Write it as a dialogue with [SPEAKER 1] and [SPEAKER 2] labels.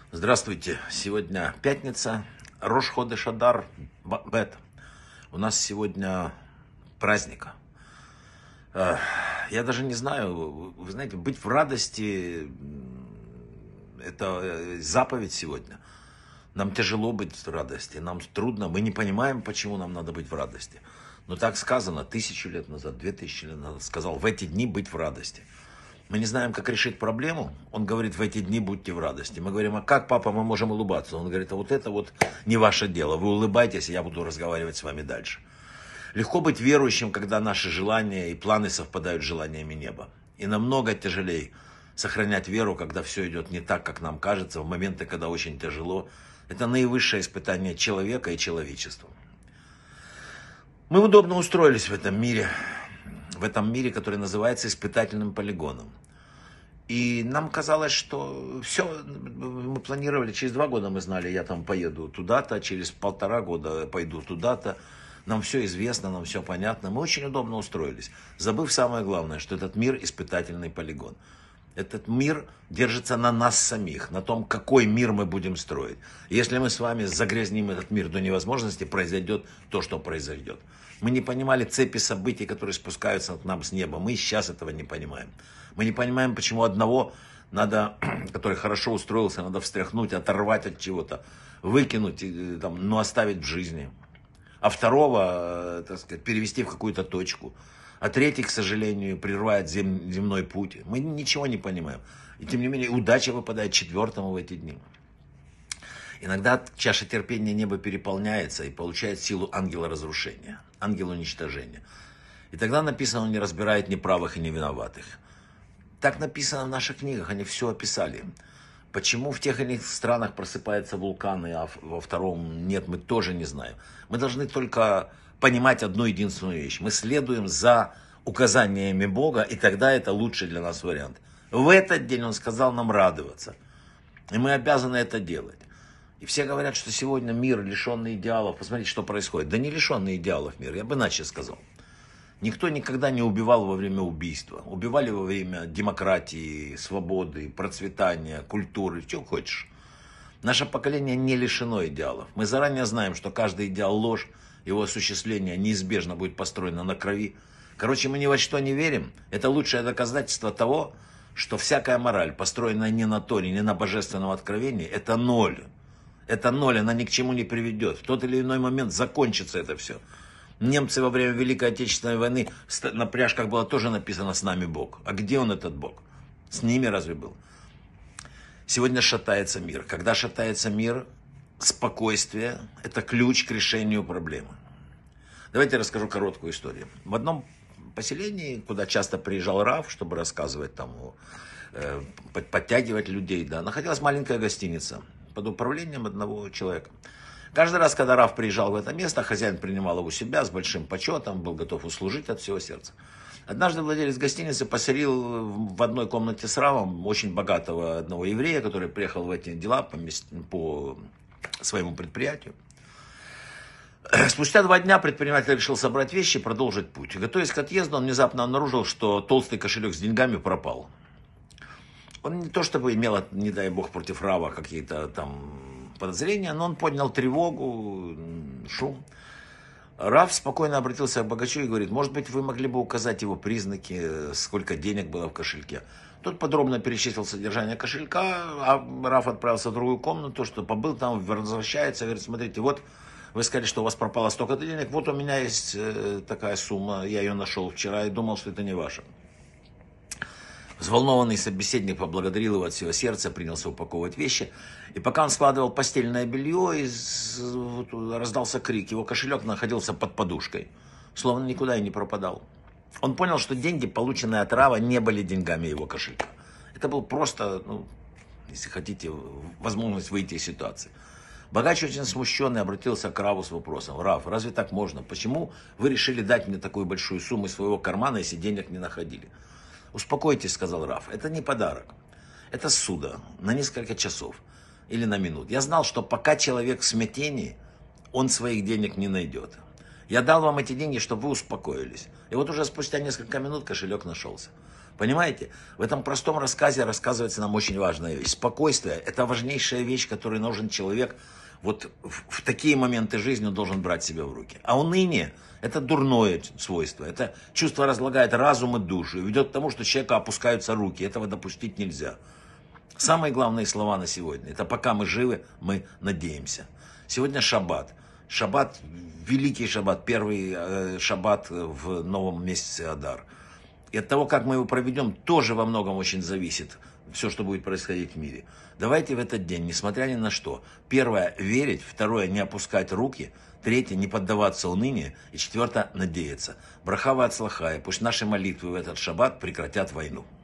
[SPEAKER 1] Здравствуйте. Сегодня пятница, Рош ходеш Адар Бет. У нас сегодня праздник. Я даже не знаю, вы знаете, быть в радости, это заповедь сегодня. Нам тяжело быть в радости, нам трудно, мы не понимаем, почему нам надо быть в радости. Но так сказано 1000 лет назад, 2000 лет назад, сказал, в эти дни быть в радости. Мы не знаем, как решить проблему. Он говорит, в эти дни будьте в радости. Мы говорим, а как, папа, мы можем улыбаться? Он говорит, а вот это вот не ваше дело. Вы улыбайтесь, и я буду разговаривать с вами дальше. Легко быть верующим, когда наши желания и планы совпадают с желаниями неба. И намного тяжелее сохранять веру, когда все идет не так, как нам кажется, в моменты, когда очень тяжело. Это наивысшее испытание человека и человечества. Мы удобно устроились в этом мире, который называется испытательным полигоном. И нам казалось, что все, мы планировали, через 2 года мы знали, я там поеду туда-то, через 1,5 года пойду туда-то. Нам все известно, нам все понятно. Мы очень удобно устроились, забыв самое главное, что этот мир испытательный полигон. Этот мир держится на нас самих, на том, какой мир мы будем строить. Если мы с вами загрязним этот мир до невозможности, произойдет то, что произойдет. Мы не понимали цепи событий, которые спускаются к нам с неба. Мы и сейчас этого не понимаем. Мы не понимаем, почему одного надо, который хорошо устроился, надо встряхнуть, оторвать от чего-то, выкинуть, но оставить в жизни. А второго, так сказать, перевести в какую-то точку. А третий, к сожалению, прерывает земной путь. Мы ничего не понимаем. И тем не менее, удача выпадает 4-му в эти дни. Иногда чаша терпения неба переполняется и получает силу ангела разрушения, ангела уничтожения. И тогда написано, он не разбирает ни правых и ни виноватых. Так написано в наших книгах, они все описали. Почему в тех или иных странах просыпаются вулканы, а во втором нет, мы тоже не знаем. Мы должны только понимать одну единственную вещь. Мы следуем за указаниями Бога, и тогда это лучший для нас вариант. В этот день Он сказал нам радоваться. И мы обязаны это делать. И все говорят, что сегодня мир лишенный идеалов. Посмотрите, что происходит. Да не лишенный идеалов мир, я бы иначе сказал. Никто никогда не убивал во время убийства. Убивали во время демократии, свободы, процветания, культуры, чего хочешь. Наше поколение не лишено идеалов. Мы заранее знаем, что каждый идеал ложь, его осуществление неизбежно будет построено на крови. Короче, мы ни во что не верим. Это лучшее доказательство того, что всякая мораль, построенная не на Торе, не на божественном откровении, это ноль. Это ноль, она ни к чему не приведет. В тот или иной момент закончится это все. Немцы во время Великой Отечественной войны, на пряжках было тоже написано «С нами Бог». А где он, этот Бог? С ними разве был? Сегодня шатается мир. Когда шатается мир, спокойствие – это ключ к решению проблемы. Давайте я расскажу короткую историю. В одном поселении, куда часто приезжал Рав, чтобы рассказывать, подтягивать людей, находилась маленькая гостиница под управлением одного человека. Каждый раз, когда Рав приезжал в это место, хозяин принимал его у себя с большим почетом, был готов услужить от всего сердца. Однажды владелец гостиницы поселил в одной комнате с Равом очень богатого одного еврея, который приехал в эти дела по своему предприятию. Спустя 2 дня предприниматель решил собрать вещи и продолжить путь. Готовясь к отъезду, он внезапно обнаружил, что толстый кошелек с деньгами пропал. Он не то чтобы имел, не дай бог, против Рава какие-то подозрения, но он поднял тревогу, шум. Рав спокойно обратился к богачу и говорит, может быть, вы могли бы указать его признаки, сколько денег было в кошельке. Тот подробно перечислил содержание кошелька, а Рав отправился в другую комнату, что побыл там, возвращается, говорит, смотрите, вот вы сказали, что у вас пропало столько-то денег, вот у меня есть такая сумма, я ее нашел вчера и думал, что это не ваша. Взволнованный собеседник поблагодарил его от всего сердца, принялся упаковывать вещи. И пока он складывал постельное белье, раздался крик. Его кошелек находился под подушкой, словно никуда и не пропадал. Он понял, что деньги, полученные от Рава, не были деньгами его кошелька. Это был просто, если хотите, возможность выйти из ситуации. Богач, очень смущенный, обратился к Раву с вопросом. Рав, разве так можно? Почему вы решили дать мне такую большую сумму из своего кармана, если денег не находили? Успокойтесь, сказал Рав, это не подарок. Это ссуда на несколько часов или на минут. Я знал, что пока человек в смятении, он своих денег не найдет. Я дал вам эти деньги, чтобы вы успокоились. И вот уже спустя несколько минут кошелек нашелся. Понимаете? В этом простом рассказе рассказывается нам очень важная вещь. Спокойствие – это важнейшая вещь, которой нужен человек. Вот в такие моменты жизни он должен брать себя в руки. А уныние – это дурное свойство. Это чувство разлагает разум и душу и ведет к тому, что у человека опускаются руки. Этого допустить нельзя. Самые главные слова на сегодня – это пока мы живы, мы надеемся. Сегодня шаббат. Шаббат, великий шаббат, первый шаббат в новом месяце Адар. И от того, как мы его проведем, тоже во многом очень зависит все, что будет происходить в мире. Давайте в этот день, несмотря ни на что, первое – верить, второе – не опускать руки, третье – не поддаваться унынию, и четвертое – надеяться. Браха ва ацлаха, пусть наши молитвы в этот шаббат прекратят войну.